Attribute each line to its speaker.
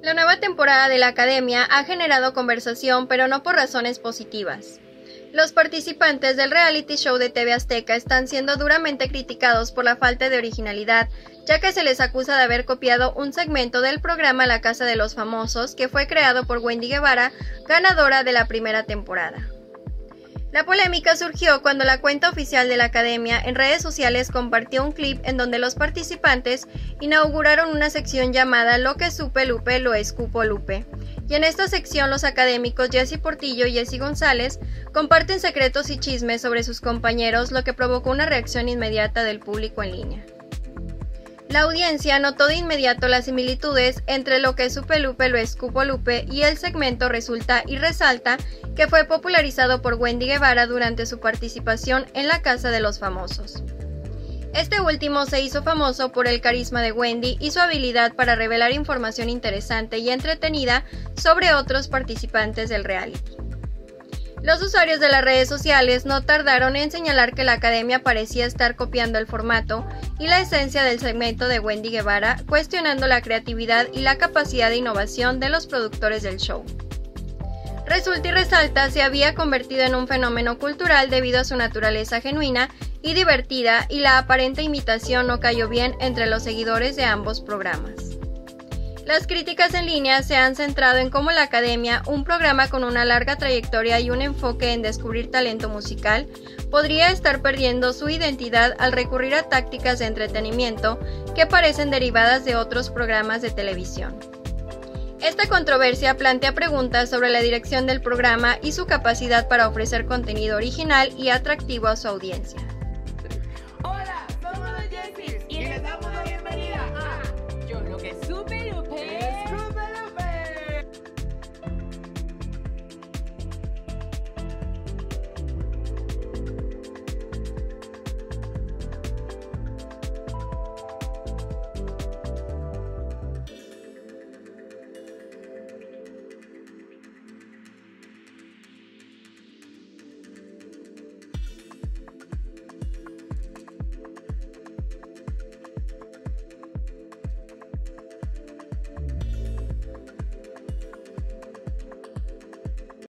Speaker 1: La nueva temporada de la Academia ha generado conversación, pero no por razones positivas. Los participantes del reality show de TV Azteca están siendo duramente criticados por la falta de originalidad, ya que se les acusa de haber copiado un segmento del programa La Casa de los Famosos, que fue creado por Wendy Guevara, ganadora de la primera temporada. La polémica surgió cuando la cuenta oficial de la Academia en redes sociales compartió un clip en donde los participantes inauguraron una sección llamada Lo que supe Lupe, lo escupo Lupe. Y en esta sección los académicos Jessy Portillo y Jessy González comparten secretos y chismes sobre sus compañeros, lo que provocó una reacción inmediata del público en línea. La audiencia notó de inmediato las similitudes entre Lo que supe Lupe, lo escupo Lupe y el segmento Resulta y Resalta, que fue popularizado por Wendy Guevara durante su participación en La Casa de los Famosos. Este último se hizo famoso por el carisma de Wendy y su habilidad para revelar información interesante y entretenida sobre otros participantes del reality. Los usuarios de las redes sociales no tardaron en señalar que la Academia parecía estar copiando el formato y la esencia del segmento de Wendy Guevara, cuestionando la creatividad y la capacidad de innovación de los productores del show. Resulta y Resalta se había convertido en un fenómeno cultural debido a su naturaleza genuina y divertida, y la aparente imitación no cayó bien entre los seguidores de ambos programas. Las críticas en línea se han centrado en cómo la Academia, un programa con una larga trayectoria y un enfoque en descubrir talento musical, podría estar perdiendo su identidad al recurrir a tácticas de entretenimiento que parecen derivadas de otros programas de televisión. Esta controversia plantea preguntas sobre la dirección del programa y su capacidad para ofrecer contenido original y atractivo a su audiencia.